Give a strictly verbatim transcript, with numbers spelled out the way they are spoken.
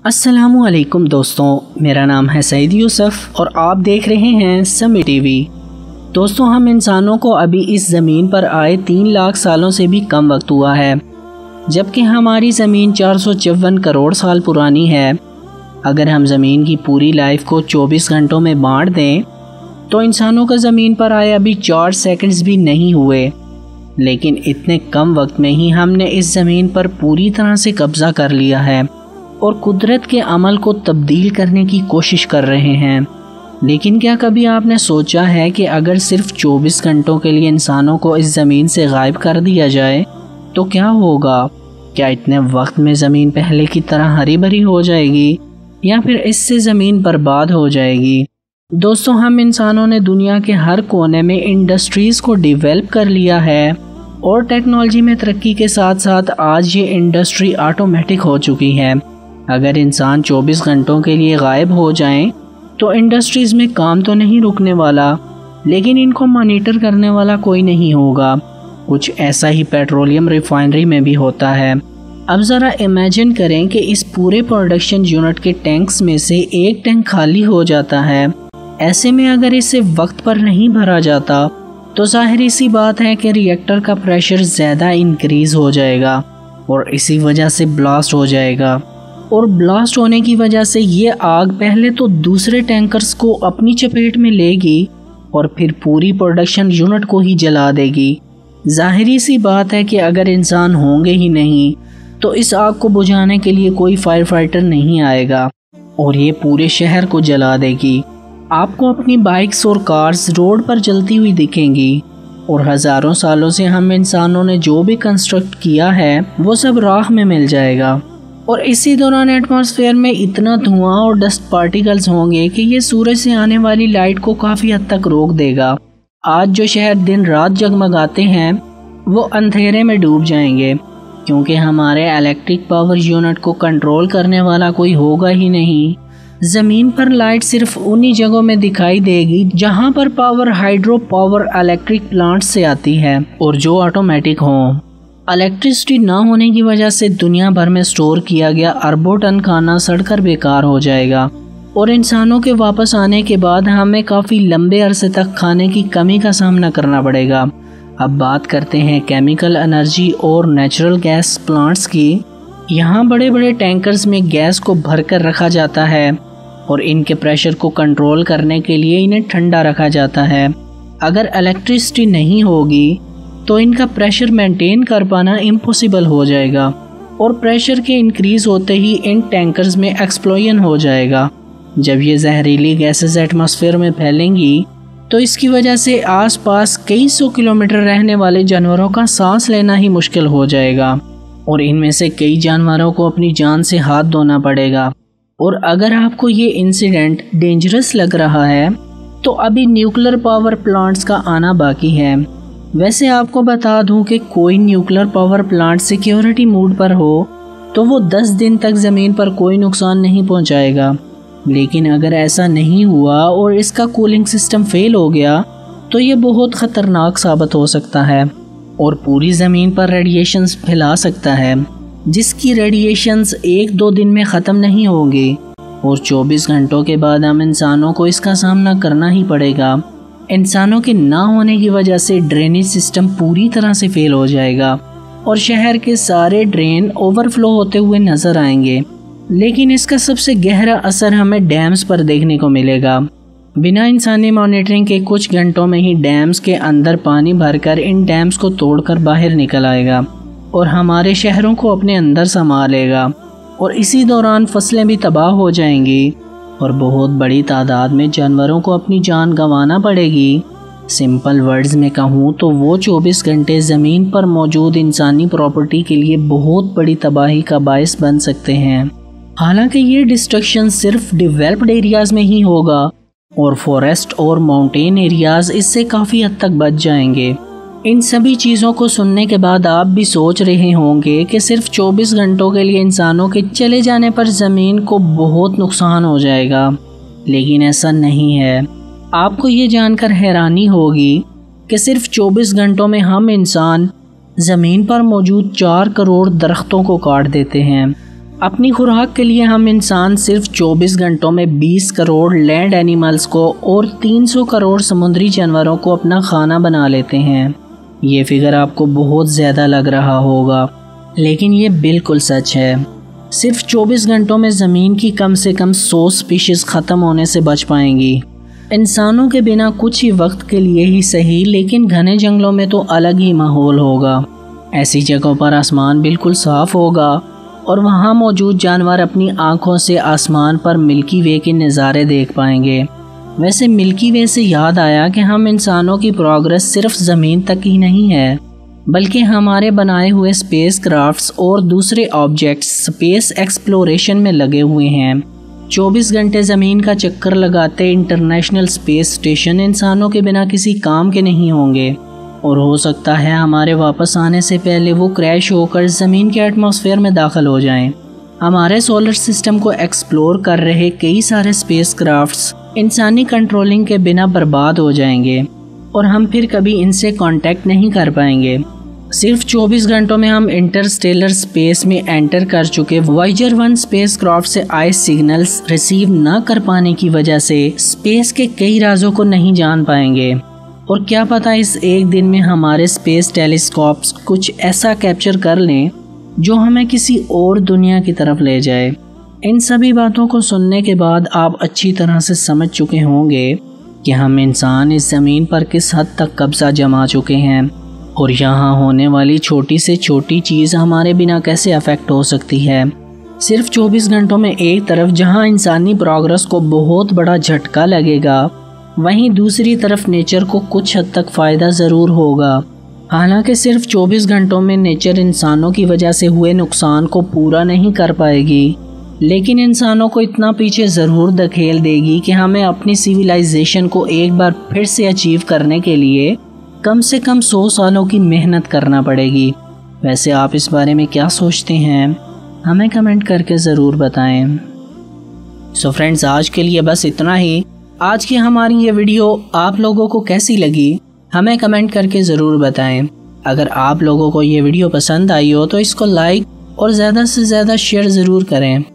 السلام علیکم دوستوں، میرا نام ہے سعید یوسف اور آپ دیکھ رہے ہیں سمی ٹی وی۔ دوستوں، ہم انسانوں کو ابھی اس زمین پر آئے تین لاکھ سالوں سے بھی کم وقت ہوا ہے، جبکہ ہماری زمین چار سو چون کروڑ سال پرانی ہے۔ اگر ہم زمین کی پوری لائف کو چوبیس گھنٹوں میں بانٹ دیں تو انسانوں کا زمین پر آئے ابھی چار سیکنڈز بھی نہیں ہوئے، لیکن اتنے کم وقت میں ہی ہم نے اس زمین پر پوری طرح سے قبضہ کر لیا ہے اور قدرت کے عمل کو تبدیل کرنے کی کوشش کر رہے ہیں۔ لیکن کیا کبھی آپ نے سوچا ہے کہ اگر صرف چوبیس گھنٹوں کے لیے انسانوں کو اس زمین سے غائب کر دیا جائے تو کیا ہوگا؟ کیا اتنے وقت میں زمین پہلے کی طرح ہری بھری ہو جائے گی یا پھر اس سے زمین برباد ہو جائے گی؟ دوستوں، ہم انسانوں نے دنیا کے ہر کونے میں انڈسٹریز کو ڈیولپ کر لیا ہے اور ٹیکنالوجی میں ترقی کے ساتھ ساتھ آج یہ انڈسٹری آٹومیٹک ہو چکی ہے۔ اگر انسان چوبیس گھنٹوں کے لیے غائب ہو جائیں تو انڈسٹریز میں کام تو نہیں رکنے والا، لیکن ان کو مانیٹر کرنے والا کوئی نہیں ہوگا۔ کچھ ایسا ہی پیٹرولیم ریفائنری میں بھی ہوتا ہے۔ اب ذرا امیجن کریں کہ اس پورے پروڈکشن یونٹ کے ٹینکس میں سے ایک ٹینک خالی ہو جاتا ہے۔ ایسے میں اگر اسے وقت پر نہیں بھرا جاتا تو ظاہری سی بات ہے کہ ری ایکٹر کا پریشر زیادہ انکریز ہو جائے گا اور اسی وجہ سے بلاسٹ ہو جائے گا، اور بلاسٹ ہونے کی وجہ سے یہ آگ پہلے تو دوسرے ٹینکرز کو اپنی چپیٹ میں لے گی اور پھر پوری پروڈکشن یونٹ کو ہی جلا دے گی۔ ظاہری سی بات ہے کہ اگر انسان ہوں گے ہی نہیں تو اس آگ کو بجھانے کے لیے کوئی فائر فائٹر نہیں آئے گا اور یہ پورے شہر کو جلا دے گی۔ آپ کو اپنی بائکس اور کارز روڈ پر جلتی ہوئی دکھیں گی، اور ہزاروں سالوں سے ہم انسانوں نے جو بھی کنسٹرکٹ کیا ہے وہ سب راکھ میں مل جائے گا، اور اسی دوران ایٹماسفیئر میں اتنا دھواں اور ڈسٹ پارٹیکلز ہوں گے کہ یہ سورج سے آنے والی لائٹ کو کافی حد تک روک دے گا۔ آج جو شہر دن رات جگمگاتے ہیں وہ اندھیرے میں ڈوب جائیں گے، کیونکہ ہمارے الیکٹرک پاور یونٹ کو کنٹرول کرنے والا کوئی ہوگا ہی نہیں۔ زمین پر لائٹ صرف انہی جگہوں میں دکھائی دے گی جہاں پر power hydro power electric plant سے آتی ہے اور جو آٹومیٹک ہوں۔ الیکٹرسٹی نہ ہونے کی وجہ سے دنیا بھر میں سٹور کیا گیا اربوں ٹن کھانا سڑ کر بیکار ہو جائے گا، اور انسانوں کے واپس آنے کے بعد ہمیں کافی لمبے عرصے تک کھانے کی کمی کا سامنا کرنا پڑے گا۔ اب بات کرتے ہیں کیمیکل انرجی اور نیچرل گیس پلانٹس کی۔ یہاں بڑے بڑے ٹینکرز میں گیس کو بھر کر رکھا جاتا ہے اور ان کے پریشر کو کنٹرول کرنے کے لیے انہیں ٹھنڈا رکھا جاتا ہے۔ اگر الیکٹرسٹی نہیں ہوگی تو ان کا پریشر مینٹین کر پانا امپوسیبل ہو جائے گا، اور پریشر کے انکریز ہوتے ہی ان ٹینکرز میں ایکسپلوژن ہو جائے گا۔ جب یہ زہریلی گیسز ایٹماسفیئر میں پھیلیں گی تو اس کی وجہ سے آس پاس کئی سو کلومیٹر رہنے والے جانوروں کا سانس لینا ہی مشکل ہو جائے گا، اور ان میں سے کئی جانوروں کو اپنی جان سے ہاتھ دھونا پڑے گا۔ اور اگر آپ کو یہ انسیڈنٹ ڈینجرس لگ رہا ہے تو ابھی نیوکلر پاور پلانٹس کا آنا باقی ہے۔ ویسے آپ کو بتا دوں کہ کوئی nuclear power plant security mode پر ہو تو وہ دس دن تک زمین پر کوئی نقصان نہیں پہنچائے گا، لیکن اگر ایسا نہیں ہوا اور اس کا کولنگ سسٹم فیل ہو گیا تو یہ بہت خطرناک ثابت ہو سکتا ہے اور پوری زمین پر ریڈیشنز پھیلا سکتا ہے، جس کی ریڈیشنز ایک دو دن میں ختم نہیں ہوں گی، اور چوبیس گھنٹوں کے بعد ہم انسانوں کو اس کا سامنا کرنا ہی پڑے گا۔ انسانوں کے نہ ہونے کی وجہ سے ڈرینیج سسٹم پوری طرح سے فیل ہو جائے گا اور شہر کے سارے ڈرین اوور فلو ہوتے ہوئے نظر آئیں گے، لیکن اس کا سب سے گہرا اثر ہمیں ڈیمز پر دیکھنے کو ملے گا۔ بنا انسانی مانیٹرنگ کے کچھ گھنٹوں میں ہی ڈیمز کے اندر پانی بھر کر ان ڈیمز کو توڑ کر باہر نکل آئے گا اور ہمارے شہروں کو اپنے اندر سما لے گا، اور اسی دوران فصلیں بھی تباہ ہو جائیں گی اور بہت بڑی تعداد میں جانوروں کو اپنی جان گنوانا پڑے گی۔ سمپل ورڈز میں کہوں تو وہ چوبیس گھنٹے زمین پر موجود انسانی پراپرٹی کے لیے بہت بڑی تباہی کا باعث بن سکتے ہیں۔ حالانکہ یہ ڈسٹرکشن صرف ڈیولپڈ ایریاز میں ہی ہوگا اور فوریسٹ اور ماؤنٹین ایریاز اس سے کافی حد تک بچ جائیں گے۔ ان سبھی چیزوں کو سننے کے بعد آپ بھی سوچ رہے ہوں گے کہ صرف چوبیس گھنٹوں کے لیے انسانوں کے چلے جانے پر زمین کو بہت نقصان ہو جائے گا، لیکن ایسا نہیں ہے۔ آپ کو یہ جان کر حیرانی ہوگی کہ صرف چوبیس گھنٹوں میں ہم انسان زمین پر موجود چار کروڑ درختوں کو کاٹ دیتے ہیں۔ اپنی خوراک کے لیے ہم انسان صرف چوبیس گھنٹوں میں بیس کروڑ لینڈ اینیملز کو اور تین سو کروڑ سمندری جانوروں کو اپنا کھانا بنا لیتے ہیں۔ یہ فگر آپ کو بہت زیادہ لگ رہا ہوگا، لیکن یہ بالکل سچ ہے۔ صرف چوبیس گھنٹوں میں زمین کی کم سے کم سو سپیشیز ختم ہونے سے بچ پائیں گی۔ انسانوں کے بنا کچھ ہی وقت کے لیے ہی صحیح، لیکن گھنے جنگلوں میں تو الگ ہی ماحول ہوگا۔ ایسی جگہوں پر آسمان بالکل صاف ہوگا اور وہاں موجود جانور اپنی آنکھوں سے آسمان پر ملکی وے کے نظارے دیکھ پائیں گے۔ ویسے ملکی وے سے یاد آیا کہ ہم انسانوں کی پروگرس صرف زمین تک ہی نہیں ہے، بلکہ ہمارے بنائے ہوئے اسپیس کرافٹس اور دوسرے آبجیکٹس اسپیس ایکسپلوریشن میں لگے ہوئے ہیں۔ چوبیس گھنٹے زمین کا چکر لگاتے انٹرنیشنل اسپیس اسٹیشن انسانوں کے بنا کسی کام کے نہیں ہوں گے، اور ہو سکتا ہے ہمارے واپس آنے سے پہلے وہ کریش ہو کر زمین کے ایٹماسفیئر میں داخل ہو جائیں۔ ہمارے سولر سسٹم کو ایکسپلور کر رہے کئی سارے اسپیس کرافٹس انسانی کنٹرولنگ کے بنا برباد ہو جائیں گے اور ہم پھر کبھی ان سے کانٹیکٹ نہیں کر پائیں گے۔ صرف چوبیس گھنٹوں میں ہم انٹرسٹیلر اسپیس میں انٹر کر چکے وائجر ون اسپیس کرافٹ سے آئے سگنلز ریسیو نہ کر پانے کی وجہ سے اسپیس کے کئی رازوں کو نہیں جان پائیں گے، اور کیا پتہ اس ایک دن میں ہمارے اسپیس ٹیلیسکوپس کچھ ایسا کیپچر کر لیں جو ہمیں کسی اور دنیا کی طرف لے جائے۔ ان سبھی باتوں کو سننے کے بعد آپ اچھی طرح سے سمجھ چکے ہوں گے کہ ہم انسان اس زمین پر کس حد تک قبضہ جما چکے ہیں، اور یہاں ہونے والی چھوٹی سے چھوٹی چیز ہمارے بنا کیسے افیکٹ ہو سکتی ہے۔ صرف چوبیس گھنٹوں میں ایک طرف جہاں انسانی پروگرس کو بہت بڑا جھٹکا لگے گا، وہیں دوسری طرف نیچر کو کچھ حد تک فائدہ ضرور ہوگا۔ حالانکہ صرف چوبیس گھنٹوں میں نیچر انسانوں کی وجہ سے ہوئے نقصان کو پورا نہیں کر پائے گی، لیکن انسانوں کو اتنا پیچھے ضرور دھکیل دے گی کہ ہمیں اپنی سیویلائزیشن کو ایک بار پھر سے اچیو کرنے کے لیے کم سے کم سو سالوں کی محنت کرنا پڑے گی۔ ویسے آپ اس بارے میں کیا سوچتے ہیں؟ ہمیں کمنٹ کر کے ضرور بتائیں۔ سو فرینڈز، آج کے لیے بس اتنا ہی۔ آج کی ہماری یہ ویڈیو آپ لوگوں کو کیسی لگی ہمیں کمنٹ کر کے ضرور بتائیں۔ اگر آپ لوگوں کو یہ ویڈیو پسند آئی ہو تو اس کو لائک اور زیادہ سے زیادہ شیئر ضرور کریں۔